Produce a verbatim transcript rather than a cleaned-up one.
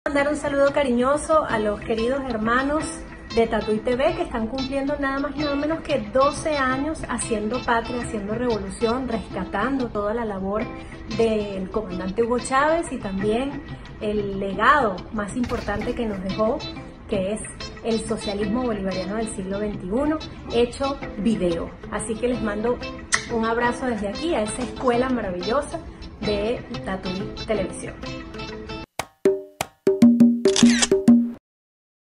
Mandar un saludo cariñoso a los queridos hermanos de Tatuí T V que están cumpliendo nada más y nada menos que doce años haciendo patria, haciendo revolución, rescatando toda la labor del comandante Hugo Chávez y también el legado más importante que nos dejó, que es el socialismo bolivariano del siglo veintiuno, hecho video. Así que les mando un abrazo desde aquí a esa escuela maravillosa de Tatuí Televisión.